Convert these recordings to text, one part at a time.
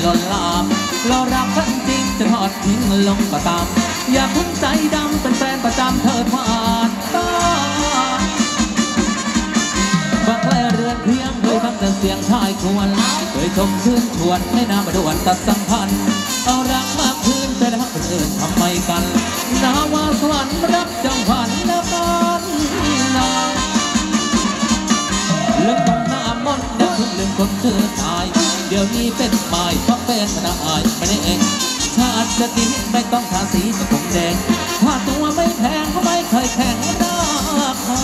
หล่นลามเรารักกันจริงจะทอดทิ้งลงก็ตามอย่าพึ่งใจดำเป็นแฟนประจำเถิดผ่านตาบักแกลเรือนเพียงเคยฟังแต่เสียงชายควรเคยชมชื่นชวนให้น้ำมาด่วนตัดสัมพันธ์เอารักมาคืนไปรักคนอื่นทำไมกันนาวาสวรรค์รักจังหวัดนครนาลืมต้องหน้ามนอย่าเพิ่งลืมคนชื่อชายเดี๋ยวนี้เป็นหมายเพราะเป็นมนาอายไม่ได้เองชาติจะดีไม่ต้องทาสีกับผมแดงถ้าตัวไม่แพงก็ไม่เคยแข่งราคา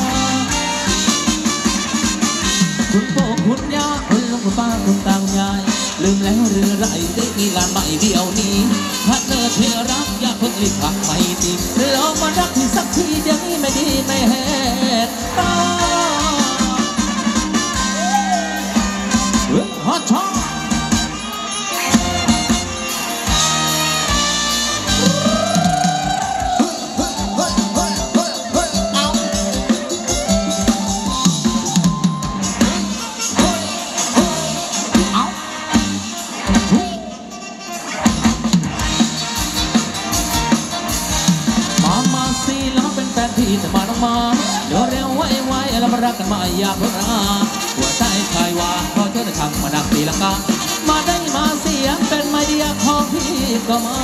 คุณปู่คุณย่าคุณลุงคุณป้าคุณตาคุณยายลืมแล้วหรือไรได้มีลานใหม่เดียวนี้ถ้าเธอที่รักอย่าเพิ่งรีบผักไม่ตีลองมารักที่สักทีเดี๋ยวนี้ไม่ดีไม่แหกตาฮอตช็อตที่จะมาต้องมาเดี๋ยวเร็วไวแล้วมารักกันมาอย่าเพิ่งราหัวใจชายวางเพราะเธอจะทำมาดักตีลังกามาได้มาเสียเป็นไม้เดียของพี่ก็มา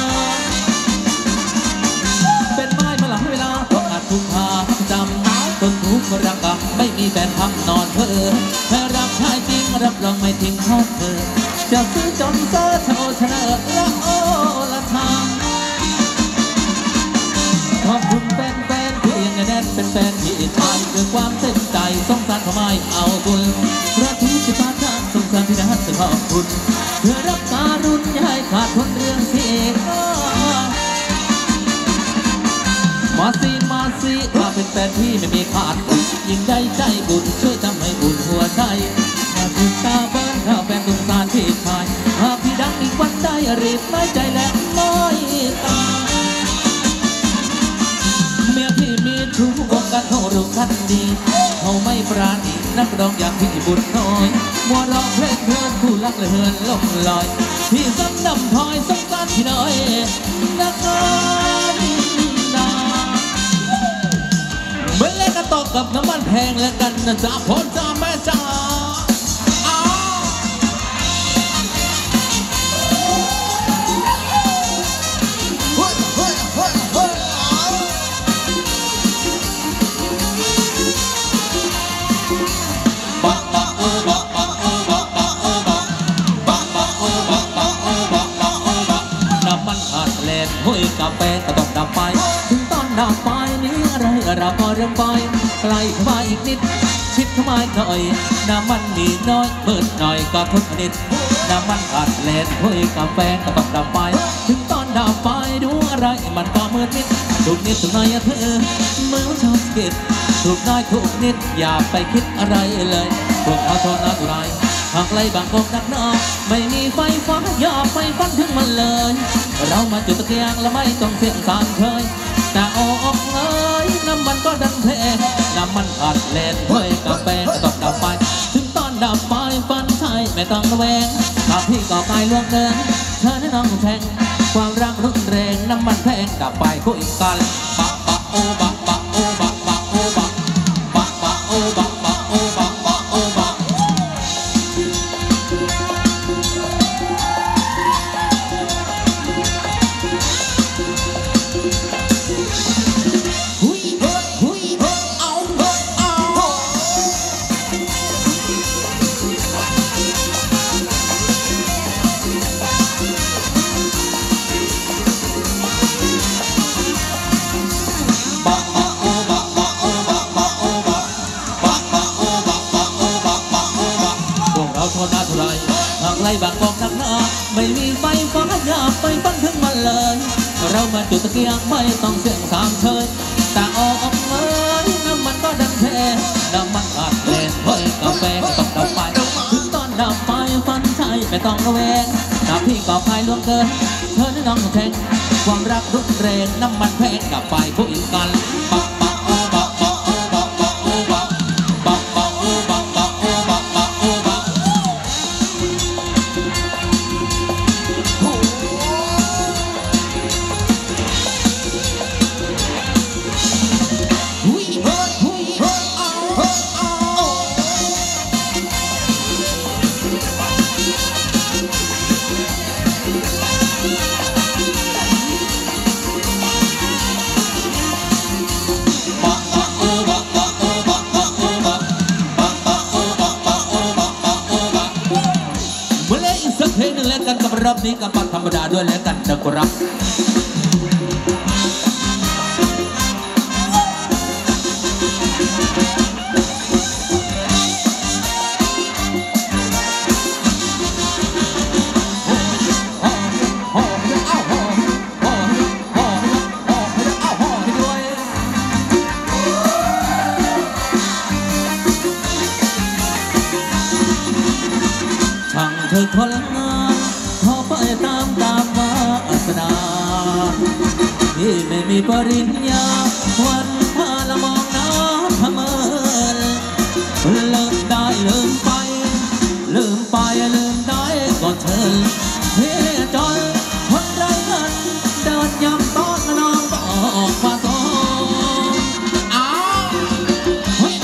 เป็นไม้มาหลังเวลาต้องอัดทุกหาจำต้นทุกรักกับไม่มีแฟนทำนอนเธอแค่รักชายจริงรับรองไม่ทิ้งทอดเธอจะซื้อจนเซอร์โชว์ชนะละโอละทางขอบคุณแฟนที่ยังแน่นเป็นแฟนที่ชายด้วยความเต็มใจสงสารเขาไม่เอาบุญพระทุกข์ที่ผ่านมาสงสารที่นัดจะขอบคุณเพื่อรักการุณอย่าให้ขาดคนเรื่องที่มาสิมาเป็นแฟนที่ไม่มีขาดยิ่งได้ใจบุญช่วยทำให้บุญหัวใจมาถึงตาบ้านเราแฟนสงสารที่ชายหากพี่ดังอีกวันได้รีบไม่ใจและน้อยตาเมียที่มีชู้อกกันเขารู้กันดีเขาไม่ปราณีนักร้องอย่างพี่บุญน้อยมัวร้องเพลงเพื่อนคู่รักเลยเฮินล่มลอยพี่ซ้ำนำพลอยสงสารพี่น้อยนักร้องนาเมื่อเล่นกันต่อกับน้ำมันแพงแล้วกันนะจ๊ะพ่อจ้าแม่จ้าห้อยกาแฟก็ต้องดับไฟถึงตอนดับไฟนี้อะไรเราก็เริ่มไปใกล้เข้ามาอีกนิดชิดเข้ามาหน่อยน้ำมันมีน้อยเปิดหน่อยก็ทนนิดน้ำมันขาดแลนห้อยกาแฟก็ต้องดับไฟถึงตอนดับไฟดูอะไรมันก็มืดมิดทุกนิดทุกหน่อยเธอเมื่อชอบกิดทุกน้อยทุกนิดอย่าไปคิดอะไรเลยพวกเขาทนอะไร หากไกลบางกอกนักหนาไม่มีไฟฟ้าอย่าไปฟันถึงมันเลยเรามาจุดตะเกียงและไม่ต้องเสียงสารเคยแต่ออกเลยน้ำมันก็ดันเพน้ำมันขาดแลนถ้วยกาแฟก็ต้องดับไฟถึงตอนดับไฟฟันใช่ไม่ต้องระแวงถ้าพี่ก็ไปล่วงเดินเธอให้น้องแทงความรักรุนแรงน้ำมันแพงดับไฟคุยกันปะปะโอบะปะโอบะปะโอบะปะปะโอบะปะโอบะปะโอบะหากไล่บางกอกนักหนาไม่มีไฟฟ้าอย่าไปฟันถึงมันเลยเรามาจุดตะเกียงไม่ต้องเสียงสามเชยแต่ออกเลยน้ำมันก็ดันแพ้น้ำมันขาดแลนเฮ้ยกาแฟก็ต้องดับไฟถึงตอนดับไฟฟันใช่ไม่ต้องระแวงถ้าพี่ก็พายล่วงเกินเธอให้น้องแทงความรักรุนแรงน้ำมันแพงดับไฟคุยกันปะปะโอบะปะโอบะปะโอบะปะปะโอบะปะโอบะปะโอบะเพลงหนึ่งแล้วกันกับรอบนี้กับบัตรธรรมดาด้วยแล้วกันนะครับเธอคนงานขอไปตามวาสนาที่ไม่มีปริญญาวันพาละมองน้ำพะเมินเลิกได้ลืมไปลืมได้ก็เชิญเฮ้จอยคนไรเงินเดินยำต้อนน้องก็ออกมาส่งอ้าวเฮ้ย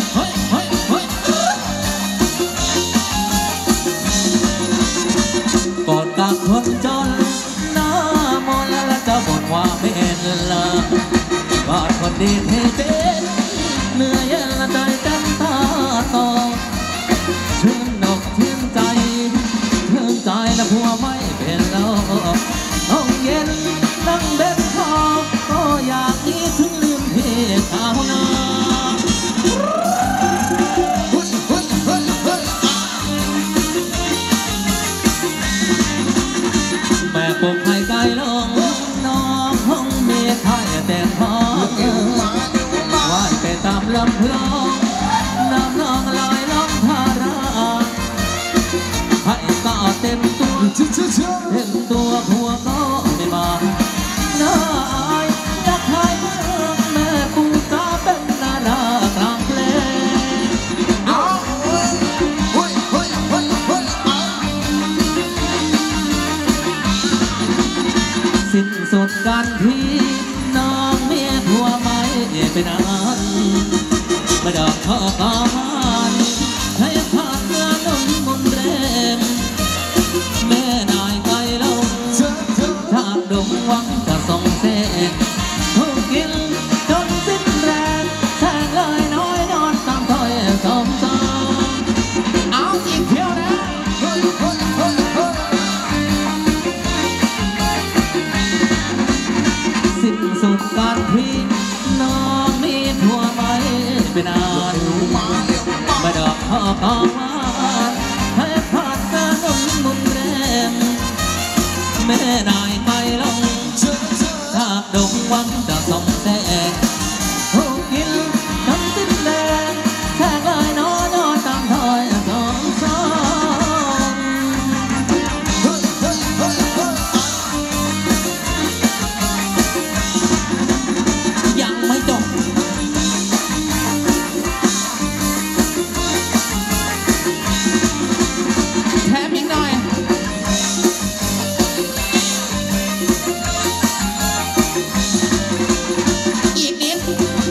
กอดกับคนจนหน้ามนและจะบ่นว่าไม่เห็นละกอดคนดีที่เป็นเหนื่อยละใจกันตาโตชื่นอกชื่นใจและผัวไม่เป็นโลกห้องเย็นนั่งเบ็ดคอก็อยากนี้ถึงลืมที่ขาวนาแม่ปลุกให้ไกลลงน้องห้องเมียไทยแต่งท้องว่ายไปตามลำคลองน้ำนองลอยล่องทาราให้ก็เต็มตัวผัวก็ไม่มาหน้าอายอยากให้เมืองแม่ปูกาเป็นดารากลางเพลงสิ้นสุดการที่น้องเมียผัวไม่ไปนานมาดอกข้อกอมันให้ผ่านเมื่อนุ่นมุนแรงแม่นายไกลลงชาติดงหวังจะส่งเสกทุกกินจนสิ้นแรงแสงเลยน้อยนอนตามถอยสมสองเอาอีกเที่ยวนะสิ้นสุดการที่น้องมีผัวไม่ไปนานมาดอกข้อกอมันให้ผ่านเมื่อนุ่นมุนแรงแม่นายไปลงชาติดงหวังจะส่งแสงทุกกินจนสิ้นแรงแค่เลยนอนตามถอยสองสองยังไม่จบแถมอีกหน่อยอีกนิด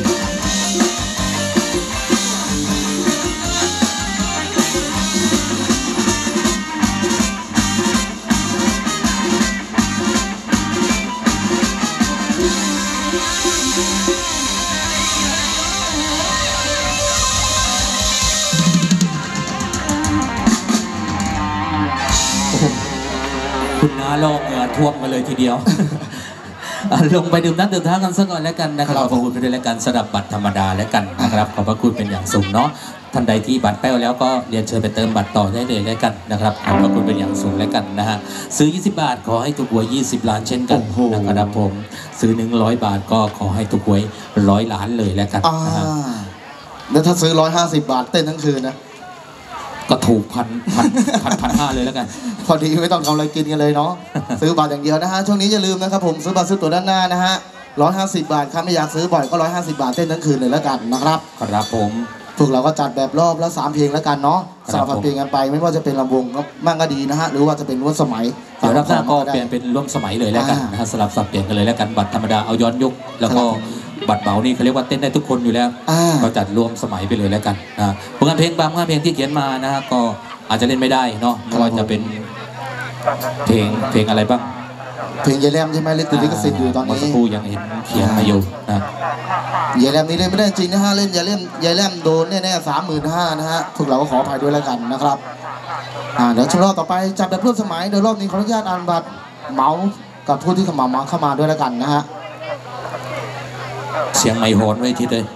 คุณน้าลองเหงื่อท่วมมาเลยทีเดียว ลงไปดื่มน้ำดื่มท่ากันสักก่อนแล้วกันนะครับขอบคุณไปด้วยแล้วกันสำหรับบัตรธรรมดาแล้วกันนะครับขอบพระคุณเป็นอย่างสูงเนาะท่านใดที่บัตรแป้วแล้วก็เรียนเชิญไปเติมบัตรต่อได้เลยแล้วกันนะครับขอบพระคุณเป็นอย่างสูงแล้วกันนะฮะซื้อ20 บาทขอให้ถูกหวย20 ล้านเช่นกันนะครับผมซื้อ100 บาทก็ขอให้ถูกหวย100 ล้านเลยแล้วกันแล้วถ้าซื้อ150 บาทเต้นทั้งคืนนะก็ถูก1,500เลยแล้วกันพอดีไม่ต้องทำอะไรกินกันเลยเนาะ ซื้อบัตรอย่างเดียวนะฮะช่วงนี้อย่าลืมนะครับผมซื้อบัตรซื้อตั๋วด้านหน้านะฮะ150 บาทครับไม่อยากซื้อบ่อยก็150 บาทเต้นทั้งคืนเลยแล้วกันนะครับครับผมพวกเราก็จัดแบบรอบละ3 เพลงแล้วกันเนาะ3 เพลงกันไปไม่ว่าจะเป็นลำวงก็มั่งก็ดีนะฮะหรือว่าจะเป็นร่วมสมัยเดี๋ยวรับหน้าก็เปลี่ยนเป็นร่วมสมัยเลยแล้วกันนะฮะสลับสับเปลี่ยนกันเลยแล้วกันบัตรธรรมดาเอาย้อนยุคแล้วก็บัตรเบานี่เขาเรียกว่าเต้นได้ทุกคนอยู่แล้วก็จัดรวมสมัยไปเลยแล้วกันนะผลงานเพลงบางเพลงที่เขียนมานะฮะก็อาจจะเล่นไม่ได้เนาะเพราะว่าจะเป็นเพลงอะไรบ้างเพลงยายแรมใช่ไหมเล่นติดลิขสิทธิ์อยู่ตอนนี้สักครู่ยังเห็นเขียนมาอยู่นะยายแรมนี่เล่นไม่ได้จริงนะฮะเล่นยายแรมโดนแน่ๆ35,000นะฮะพวกเราก็ขออภัยด้วยแล้วกันนะครับเดี๋ยวรอบต่อไปจับแบบร่วมสมัยโดยรอบนี้ขออนุญาตอ่านบัตรเหมากับผู้ที่เข้ามาด้วยแล้วกันนะฮะเสียงไม่โหนไว้ทีเลย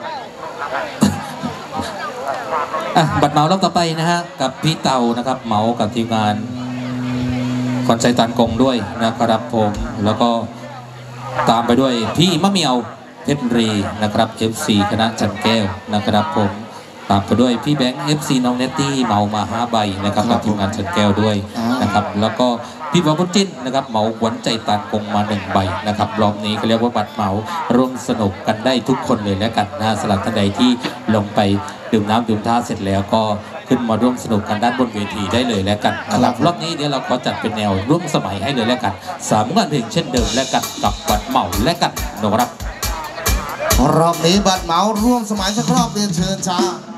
บัตรเหมารอบต่อไปนะฮะกับพี่เตานะครับเหมากับทีมงานคอนไซตันกงด้วยนะครับผมแล้วก็ตามไปด้วยพี่มะเมียวเพชรรีนะครับ FC คณะจันแก้วนะครับผมตามไปด้วยพี่แบงค์ FC น้องเนตตี้เหมามา5 ใบนะครับกับทีมงานจันแก้วด้วยนะครับแล้วก็พี่บอลพุจินนะครับเหมาหวนใจตันกงมา1 ใบนะครับรอบนี้ก็เรียกว่าบัตรเหมาร่วมสนุกกันได้ทุกคนเลยแล้วกันนะสำหรับท่านใดที่ลงไปดื่มน้ำดื่มท่าเสร็จแล้วก็ขึ้นมาร่วมสนุกกันด้านบนเวทีได้เลยแล้วกันนะครับรอบนี้เดี๋ยวเราขอจัดเป็นแนวร่วมสมัยให้เลยแล้วกัน3 งานเพลงเช่นเดิมแล้วกันกับบัตรเหมาและกันนะครับรอบนี้บัตรเหมาร่วมสมัยสักรอบเรียนเชิญจ้า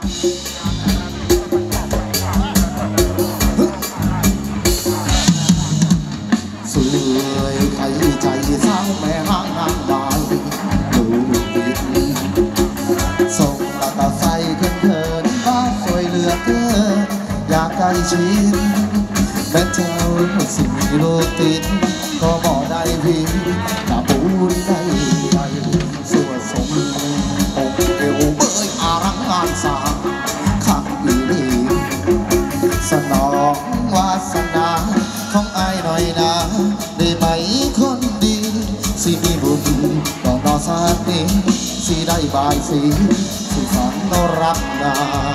สวยใครใจสร้างแม่ห้างนางบานดูดิส่งละตาใสเขินบ้าสวยเหลือเกินอยากใกล้ชิดแม้เจ้าสิ่งโลกติดก็บอกได้พี่ตาปูนได้สวยสมองเอวเบยอารังงานสาขังอีลีสนองวาสนาของไอ้หน่อยนะได้ไหมคนดีสิมีบุญต่อนอสาติสิได้บายสิฝันเรารักนา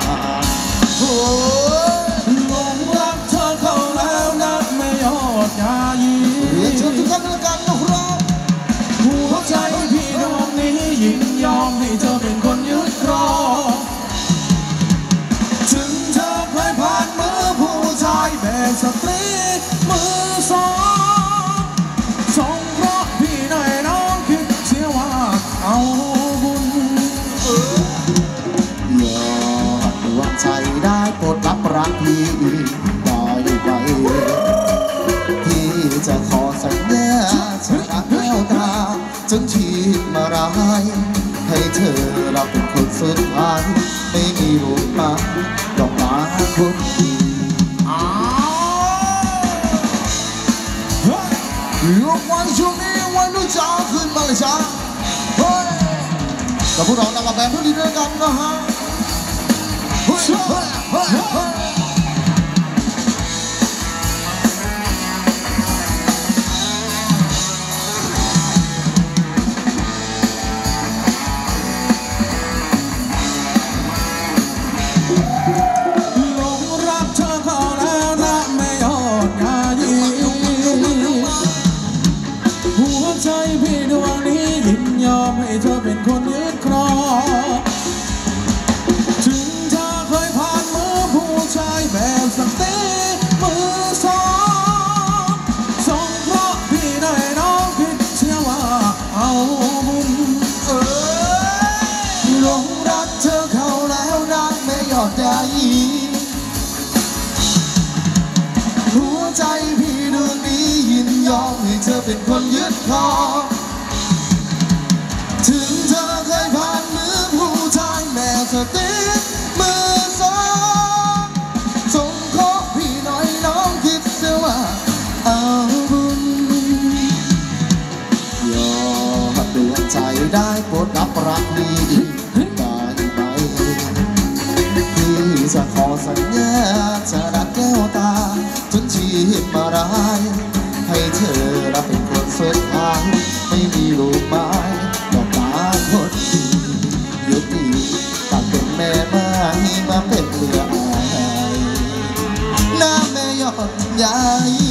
หลงรักเธอเข้าแล้วนัดไม่ยอดยายีเรียนเชิญทุกท่านแล้วกันนะครับหัวใจพี่ดวงนี้ยินยอมให้เธอเป็นคนยึดครองถึงเธอเคยผ่านมือผู้ชายแบบสตรีมือสองส่งเพราะพี่หน่อยน้องคิดเสียว่าเอาบุญอย่าดวงใจได้โปรดรับรักพี่ได้ไหมพี่จะขอสัญญาจะรักแก้วตาจนชีวิตมาร้ายให้เธอรับเป็นคนสุดท้ายไม่มีรูปมาดอกไม้คนดียกวันช่วงนี้วันรู้จักขึ้นมาเลยจ้ากับพวกเรานำมาแบ่งเพื่อนดีด้วยกันนะฮะให้เธอเป็นคนยึดครองถึงเธอเคยผ่านมือผู้ชายแบบสเต็กมือสองส่งเพราะพี่ได้น้องคิดเชื่อว่าเอาบุญหลงรักเธอเข้าแล้วนักไม่ยอดใจหัวใจพี่ดวงนี้ยินยอมให้เธอเป็นคนยึดครองถึงเธอเคยผ่านมือผู้ชายแม่สติมือสองส่งขอพี่หน่อยน้องคิดเสียว่าเอาบุญยอมดวงใจได้โปรดรับรักดีได้ไหมพี่จะขอสัญญาจะรักแก้วตาจนชีวิตมาร้ายให้เธอรับเป็นคนสุดท้ายไม่มีลูกไม้คนยุติตัดเป็นแม่ไม้มาเป็นเรืออายหน้าแม่ยอดใหญ่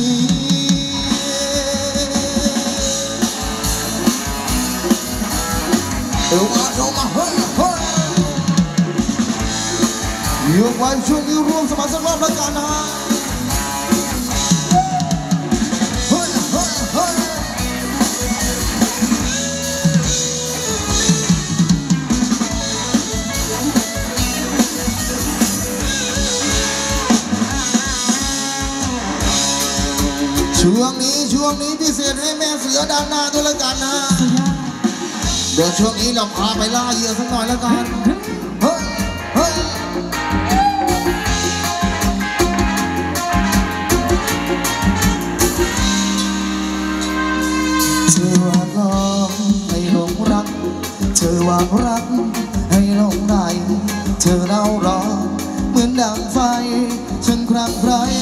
เอวมาเฮ้ยยกไว้ช่วงนี้รวมสมาชิกรอบแล้วกันนะช่วงนี้พิเศษให้แม่เสือด้านหน้าด้วยแล้วกันนะเดี๋ยวช่วงนี้เราพาไปล่าเหยื่อสักหน่อยแล้วกันเฮ้ยากรักให้ลงไหลเธอเล่ารอเหมือนดังไฟฉันครั่งไคร้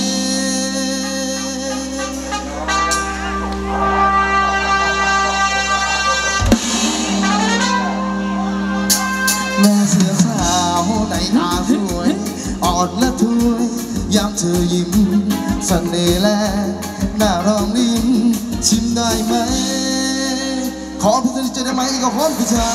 แม่เสือสาวในตาสวยอ่อนและถวยยามเธอยิ้มเสน่ห์แลน่ารองลิ้มชิมได้ไหมขอพิจารณาได้ไหมก็พร้อมพิจารณา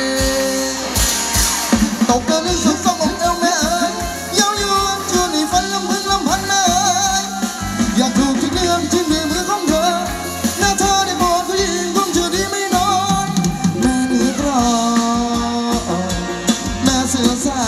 ตกกระลึกสุดสององค์เอวแม่เอ๋ยเย้ายวนชวนให้ฝันลำพึงลำพันเอ๋ยอยากถูกที่เนื้อที่มือของเธอหน้าเธอได้บอกผู้หญิงของเธอดีไม่น้อยแม่เนื้อกรอบแม่เสือสาว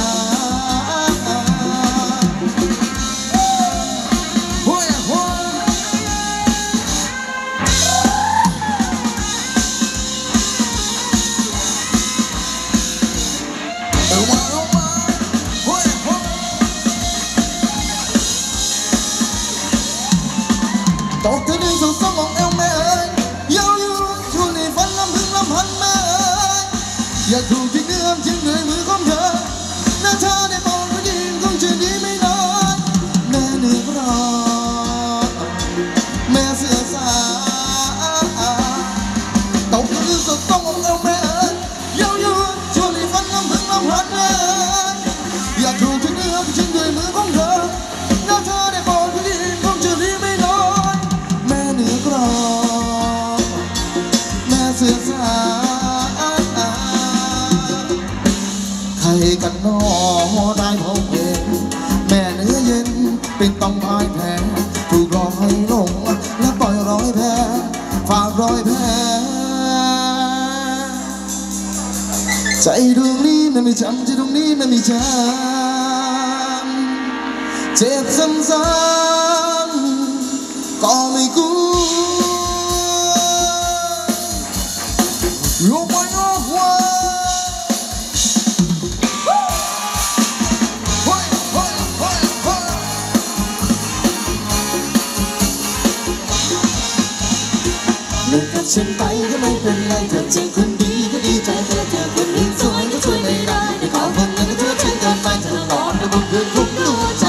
ตกที่ดินสุดสมองเอวแม่เอ๋ยเย้ายวนชวนให้ฝันลำพึงลำพันแม่เอ๋ยอยากถูกที่เนื้อที่มือของเธอหน้าเธอได้บอกผู้หญิงของฉันดีไม่น้อยแม่เนื้อกรอบแม่เสือสาวตกที่ดินสุดสมองเอวแม่เอ๋ยเย้ายวนชวนให้ฝันลำพึงลำพันแม่เอ๋ยอยากถูกที่เนื้อที่มือของเธอหน้าเธอได้บอกผู้หญิงของฉันดีไม่น้อยแม่เสือสาวใครกันน้อได้พบเห็นแม่เนื้อเย็นเป็นต้องพ่ายแพ้ถูกหลอกให้หลงและปล่อยรอยแพ้ฝากรอยแพ้ใจดวงนี้มันไม่จำใจดวงนี้มันไม่จำเจ็บซ้ำๆก็ไม่กู้You might not want. Look at ฉันไปก็ไม่เป็นไรเธอเจอคนดีก็ดีใจเธอเจอคนอื่นสวยก็ช่วยไม่ได้ในความคนนั้นก็เธอฉันเกินไปเธอร้อนและบนพื้นทุกดวงใจ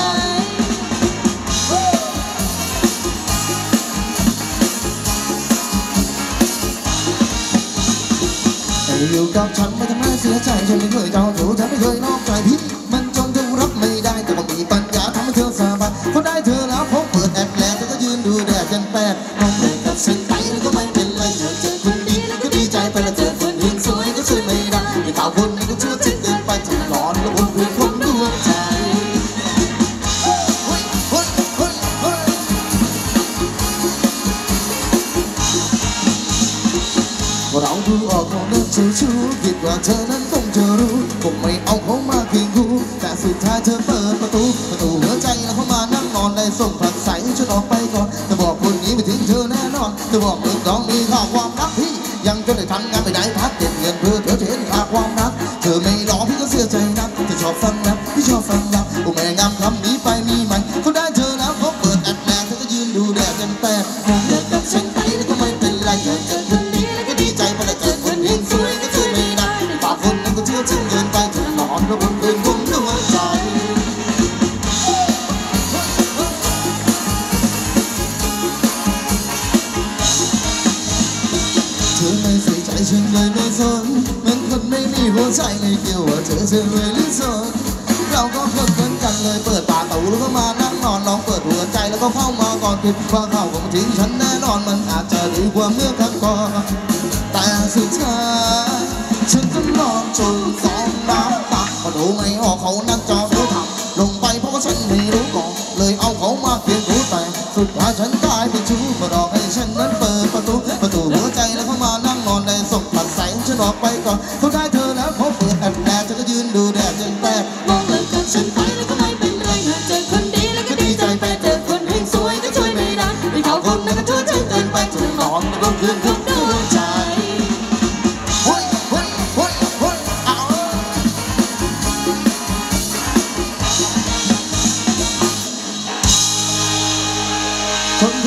อยู่กับฉันไม่ทำให้เสียใจฉันไม่เคยเจ้าชู้ฉันไม่เคยนอกใจพี่มันจนเธอรับไม่ได้แต่บางทีปัญญาทำให้เธอสบายพอได้เธอแล้วพบเปิดแอบแลเธอก็ยืนดูแดดจนแปดมองเลยกับฉันไปแล้วก็ไม่เป็นไรเธอเจอคนดีแล้วก็ดีใจไปแล้วเจอคนอื่นสวยก็ช่วยไม่ได้ในข่าวคนนี้ก็เชื่อจริงเกินไปเธอร้อนแล้วบนพื้นคนดวงใจเราดูออกของนั้นเฉยชูคิดว่าเธอนั้นคงจะรู้คงไม่เอาเขามาเคียงคู่แต่สุดท้ายเธอเปิดประตูหัวใจแล้วเขามานั่งนอนได้ส่งผักใสฉันออกไปก่อนเธอบอกคนนี้ไม่ทิ้งเธอแน่นอนเธอบอกเรื่องน้องมีค่าความรักพี่ยังจนได้ทำงานไม่ได้พักเก็บเงินเพื่อเธอจะเห็นค่าความรักเธอไม่รอพี่ก็เสียใจนักเธอชอบฟังนะพี่ชอบฟังรักโอ้แม่งามคำนี้ไปมีไหมเขาได้เธอแล้วเขาเปิดแอดแลเธอก็ยืนดูแดดจนแปดมองเลิกกับฉันไปแล้วก็ไม่เป็นไรเธอเจอคนดีแล้วก็ดีใจไปแล้วเจอคนเห็นสวยก็ช่วยไม่ได้ฝากคนนั้นก็เชื่อฉันเกินไปเธอหลอนแล้วบนพื้นผมดวงใจเธอไม่ใส่ใจฉันเลยไม่สนเหมือนคนไม่มีหัวใจไม่เกี่ยวว่าเธอจะรวยหรือจนเราก็คนเหมือนกันเลยเปิดปากเต่าแล้วก็มานั่งนอนลองเปิดหัวใจแล้วก็เข้ามาก่อนคิดว่าเขาคงทิ้งฉันแน่นอนมันอาจจะดีกว่าเมื่อครั้งก่อนแต่สุดท้ายฉันต้องนอนจนสองน้ำตาพอดูไม่ออกเขานั่งจอดูทำลงไปเพราะว่าฉันไม่รู้ก่อนเลยเอาเขามาเคียงคู่แต่สุดท้ายฉันกลายเป็นชู้มาดอกให้ฉันนั้นเปิดประตูหัวใจแล้วเขามานั่งนอนได้ส่งผัดใสฉันออกไปก่อนเขาได้เธอแล้วเขาเปิดแอบแดดฉันก็ยืนดูแดดจนแปดมองเลยกับฉันไปแล้วก็ไม่เป็นไรเจอคนดีแล้วก็ดีใจไปเจอคนเฮงสวยก็ช่วยไม่ได้ไม่เขาคนนั้นก็ช่วยฉันเกินไปเธอหลอนแล้วก็คืนทุกดวงใจ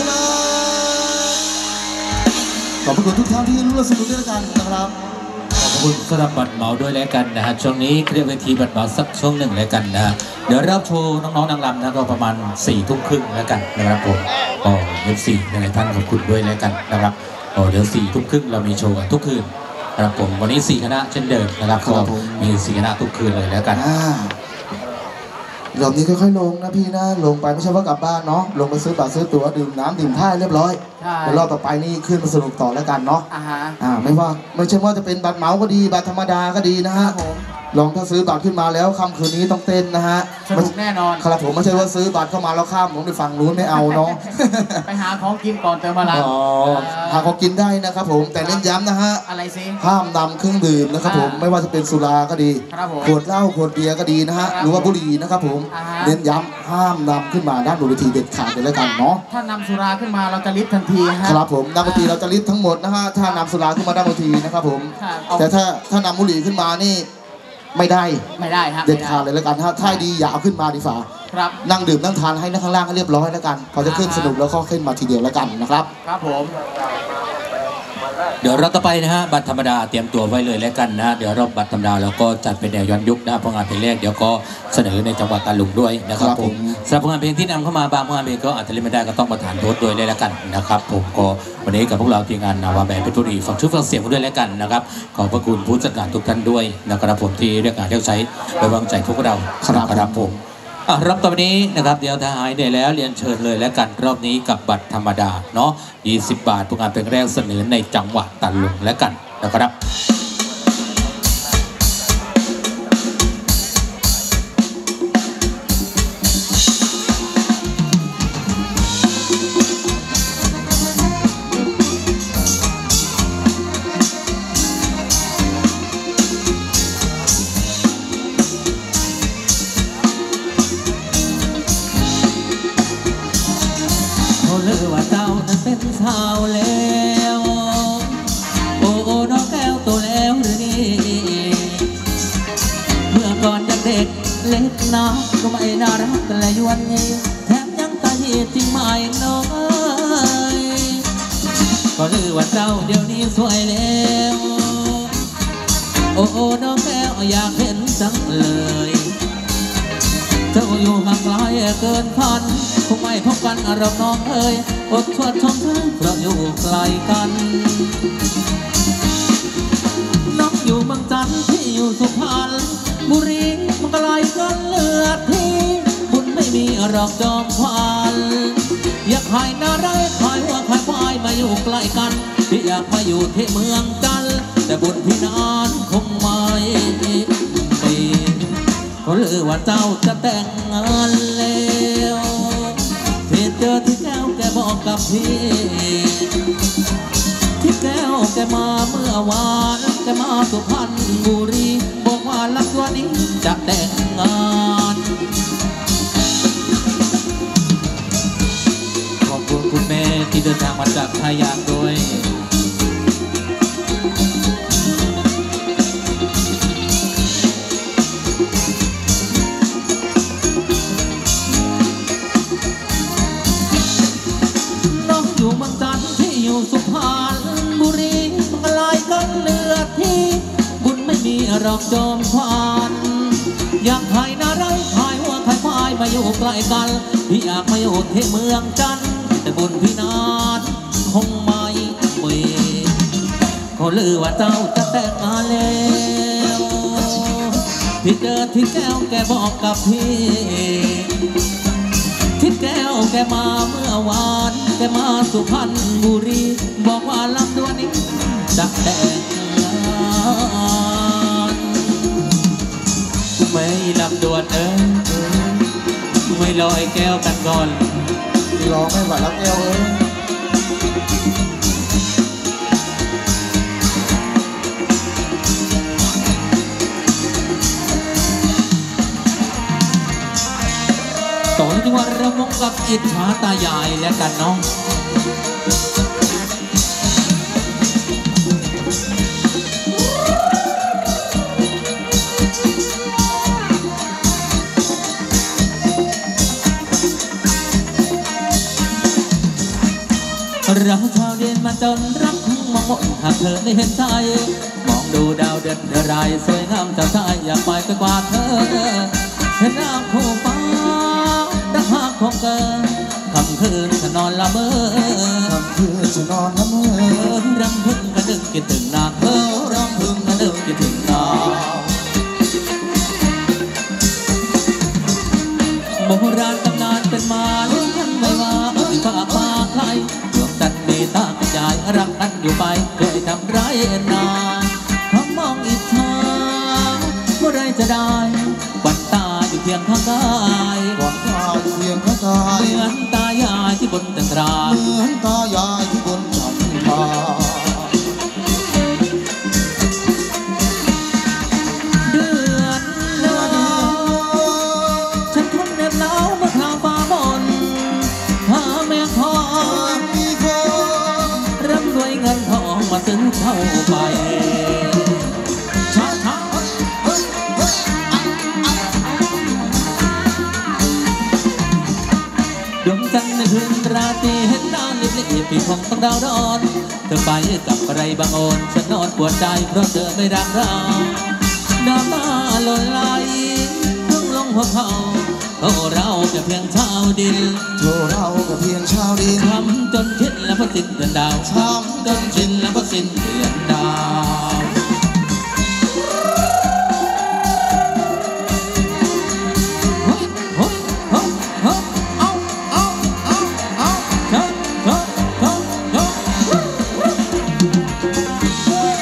ขอบคุณทุกท่านที่รู้และสนุกด้วยกันนะครับขอบคุณคุณสำหรับบัตรเหมาด้วยแล้วกันนะฮะช่วงนี้เคลียร์เวทีบัตรเหมาสักช่วงหนึ่งแล้วกันนะฮะเดี๋ยวรับโชว์น้องๆนางรำนะก็ประมาณ4 ทุ่มครึ่งแล้วกันนะครับผมF4หลายท่านขอบคุณด้วยแล้วกันนะครับเดี๋ยว4 ทุ่มครึ่งเรามีโชว์กันทุกคืนนะครับผมวันนี้4 คณะเช่นเดิมนะครับก็มี4 คณะทุกคืนเลยแล้วกันรอบนี้ค่อยๆลงนะพี่นะลงไปไม่ใช่ว่ากลับบ้านเนาะลงไปซื้อบัตรซื้อตั๋วดื่มน้ำดื่มท่าเรียบร้อยเดี๋ยวรอบต่อไปนี่ขึ้นมาสนุกต่อแล้วกันเนาะไม่ใช่ว่าจะเป็นบัตรเหมาก็ดีบัตรธรรมดาก็ดีนะฮะลองถ้าซื้อบัตรขึ้นมาแล้วค่ำคืนนี้ต้องเต้นนะฮะสนุกแน่นอนครับผมไม่ใช่ว่าซื้อบัตรเข้ามาแล้วข้ามผมไปฝั่งนู้นไม่เอาเนาะไปหาของกินก่อนเติมพลังหาของกินได้นะครับผมแต่เน้นย้ำนะฮะอะไรสิห้ามนำเครื่องดื่มนะครับผมไม่ว่าจะเป็นสุราก็ดีขวดเหล้าขวดเบียร์ก็ดีนะฮะหรือว่าบุหรี่นะครับผมเน้นย้ำห้ามนำขึ้นมาด้านบนเวทีเด็ดขาดเลยแล้วกันเนาะถ้านำสุราขึ้นมาเราจะลิฟทันทีครับผมด้านบนเวทีเราจะลิฟทั้งหมดนะฮะถ้านำสุราขึ้นมาด้านบนเวทีนะครับผมแต่ถ้านำบุหรี่ขึ้นมานี่ไม่ได้ครับเด็ดขาดเลยแล้วกันถ้าดีอย่าเอาขึ้นมาดีฝ่านั่งดื่มนั่งทานให้นั่งข้างล่างให้เรียบร้อยแล้วกันพอจะขึ้นสนุกแล้วก็ขึ้นมาทีเดียวแล้วกันนะครับครับผมเดี๋ยวเราต่อไปนะฮะบัตรธรรมดาเตรียมตัวไว้เลยแล้วกันนะฮะเดี๋ยวรอบบัตรธรรมดาเราก็จัดเป็นแนวย้อนยุคนะเพราะงานเพลงแรกเดี๋ยวก็เสนอในจังหวัดตาลุงด้วยนะครับผมสำหรับงานเพลงที่นำเข้ามาบางงานเพลงก็อาจจะเล่นไม่ได้ก็ต้องประทานโทษด้วยเลยแล้วกันนะครับผมก็วันนี้กับพวกเราทีมงานนาวาแบนด์เพชรบุรีฟังชื่อฟังเสียงด้วยแล้วกันนะครับขอบพระคุณผู้จัดการทุกท่านด้วยนะครับผมที่เรียกงานเรียกใช้ไว้วางใจพวกเราครับผมรอบต่อไปนี้นะครับเดี๋ยวถ้าหายเหนื่อยแล้วเรียนเชิญเลยแล้วกันรอบนี้กับบัตรธรรมดาเนาะ20 บาททุกงานเพลงแรกเสนอในจังหวัดตาลุงแล้วกันนะครับเล็กน้อยก็ไม่น่ารักและยวนยีแถมยังตาเหตุจริงไม่น้อยก็ลือว่าเจ้าเดี๋ยวนี้สวยแล้วโอ้น้องแก้วอยากเห็นจังเลยเจ้าอยู่ห่างไกลเกินพันคงไม่พบกันรอบน้องเอ้ยอดทนชมเธอเพราะอยู่ไกลกันน้องอยู่เมืองจันทร์ที่อยู่สุพรรณบุรีมันไกลกันเลือดที่บุญไม่มีหรอกจอมขวัญอยากให้นาไรคอยหัวคอยควายมาอยู่ใกล้กันที่อยากมาอยู่ที่เมืองจันทร์แต่บุญพี่นานคงไม่ปีก็ลือว่าเจ้าจะแต่งงานแล้วที่เจอที่แก้วแกบอกกับพี่ที่แก้วแกมาเมื่อวานแกมาสุพรรณบุรีบอกว่าลักวันนี้จะแต่งงานขอบคุณคุณแม่ที่เดินทางมาจากทายางด้วยน้องอยู่เมืองจันทร์ที่อยู่สุพรรณบุรีไกลกันเลือดที่บุญไม่มีหรอกจอมขวัญอยากให้นาไรขายหัวขายควายมาอยู่ใกล้กันพี่อยากมาอยู่ที่เมืองจันทร์แต่บุญพี่นานคงไม่มีเขาลือว่าเจ้าจะแต่งงานแล้วที่เจอที่แก้วแกบอกกับพี่ที่แก้วแกมาเมื่อวานแกมาสุพรรณบุรีบอกว่าลำดวนนี้จะแต่งงานไม่ลำดวนไม่ลอยแก้วกันก่อนรอไม่ไหวแล้วแก้วต่อที่ว่าระมงกับอิจฉาตายายและกันน้องเราชาวเด่นมาจนรักของมองมนหากเธอไม่เห็นใจมองดูดาวเด่นเดือไรสวยงามจะตายอยากไปไกลกว่าเธอเห็นน้ำคู่ฟ้าดังหากของเกินคำคืนฉันนอนละเมอคำคืนจะนอนละเมอรำพึงกระดึงคิดถึงนางรำพึงกระดึงคิดถึงนางโบราณตำนานเป็นมาลุ้นกันไม่ว่าฝากมาใครดวงจันทร์มีตากระจายรักกันอยู่ไปด้วยทำร้ายนาเขามองอิจฉาเมื่อไรจะได้บัดตาอยู่เพียงข้างกายหวังตาอยู่เพียงข้างกายเหมือนตายายที่บนจันทราเหมือนตายายที่บนจันทราเดือนหนาวฉันทนเหน็บหนาวเมื่อคราวฟ้าบนหาแม่คอนร่ำรวยเงินทองมาซื้อเช่าไปช้าช้าดวงจันทร์ในคืนราตรีเห็นดาวลิบลิบปีคงต้องดาวร้อนเธอไปกับอะไรบางโอนฉันนอนปวดใจเพราะเธอไม่รักเราน้ำตาหล่นไหลทุ่งลงหัวเขาโอ้เราแค่เพียงชาวดินโทรเราก็เพียงชาวดินทำจนชินแล้วพอสิ้นเดือนดาวทำจนชินแล้วพอสิ้นเดือนดาวเฮ้ยเฮ้ยเฮ้ยเฮ้ยเอาเฮ้ยเฮ้ยเฮ้ย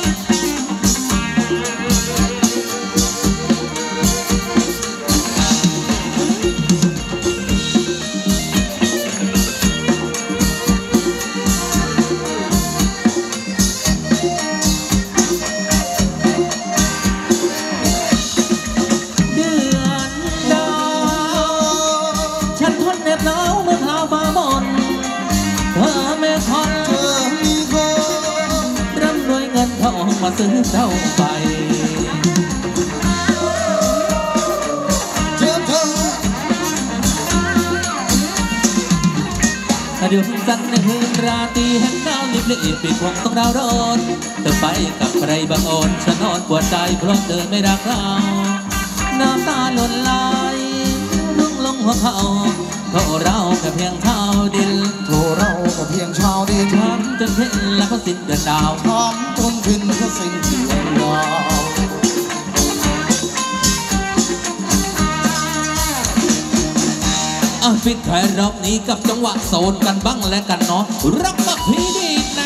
เดือนดาวฉันทนเหน็บหนาวเมื่อคราวฟ้าบนเธอไม่คอนเธอมีคนร่ำรวยเงินทองมาซื้อเจ้าไปเธอดวงจันทร์ในคืนราตรีเห็นดาวลิบลิบปีกคงต้องดาวร้อนเธอไปกับใครบางโอนฉันนอนปวดใจเพราะเธอไม่รักเราน้ำตาหล่นไหลลุ่งลงหัวเขาเพราะเราแค่เพียงชาวดินโทรเราก็เพียงชาวดินทำจนเห็นแล้วก็สิ้นเดือนดาวทำจนพินก็สิ้นเดือนดาวปิดท้ายรอบนี้กับจังหวะโซนกันบ้างและกันเนาะรับมาพี่ดีนะ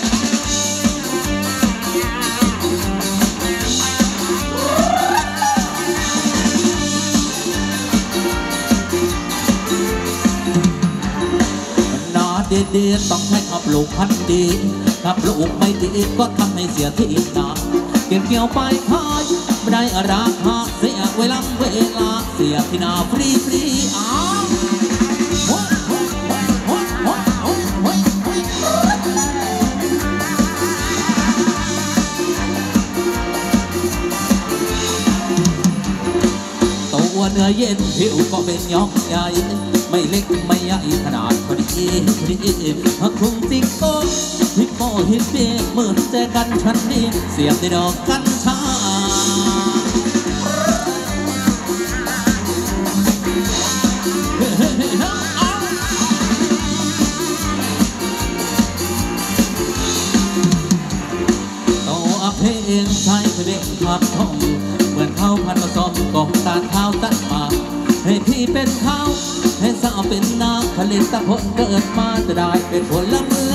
นาเดีๆต้องให้ขับลูกพันดีขับลูกไม่ดีก็ทำให้เสียที่นาเก็บเกี่ยวไปขายไม่ได้ราคาเสียเวลาเสียที่นาฟรีอ้าวตัวเนื้อเย็นผิวก็เป็นยอกใหญ่ไม่เล็กไม่ใหญ่ขนาดพอดีมาคงติ๊กโก้ฮิปโปฮิปเปี้เหมือนเจอกันฉันนี่เสียบในดอกกัญชาตัวเพลงใช้เพลงพักท่องเหมือนข้าวพันผสมกองตาลข้าวตัดมาให้พี่เป็นข้าวให้สาวเป็นนางผลิตผลเกิดมาจะได้เป็นผลละมือ